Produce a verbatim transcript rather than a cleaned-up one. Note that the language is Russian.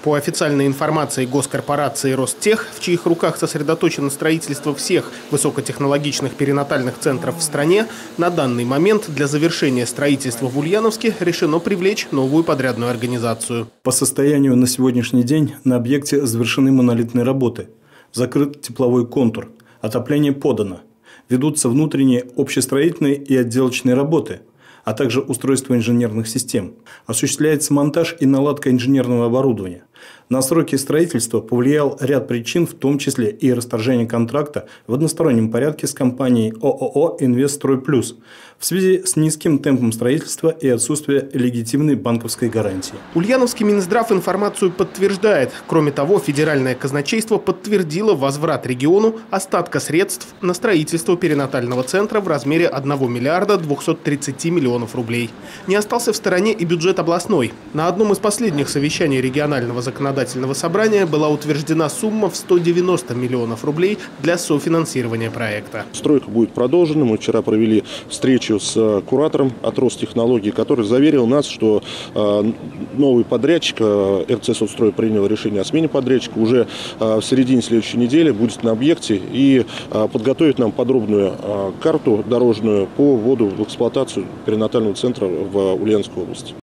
По официальной информации госкорпорации «Ростех», в чьих руках сосредоточено строительство всех высокотехнологичных перинатальных центров в стране, на данный момент для завершения строительства в Ульяновске решено привлечь новую подрядную организацию. По состоянию на сегодняшний день на объекте завершены монолитные работы. Закрыт тепловой контур, отопление подано. Ведутся внутренние общестроительные и отделочные работы, а также устройство инженерных систем. Осуществляется монтаж и наладка инженерного оборудования. На сроки строительства повлиял ряд причин, в том числе и расторжение контракта в одностороннем порядке с компанией ООО «Инвестстрой Плюс» в связи с низким темпом строительства и отсутствием легитимной банковской гарантии. Ульяновский Минздрав информацию подтверждает. Кроме того, федеральное казначейство подтвердило возврат региону остатка средств на строительство перинатального центра в размере одного миллиарда двухсот тридцати миллионов рублей. Не остался в стороне и бюджет областной. На одном из последних совещаний регионального законодательного собрания была утверждена сумма в сто девяносто миллионов рублей для софинансирования проекта. Стройка будет продолжена. Мы вчера провели встречу с куратором от Ростехнологий, который заверил нас, что новый подрядчик, эр цэ «Соцстрой», принял решение о смене подрядчика. Уже в середине следующей недели будет на объекте и подготовит нам подробную карту дорожную по вводу в эксплуатацию перинатального центра в Ульяновской области.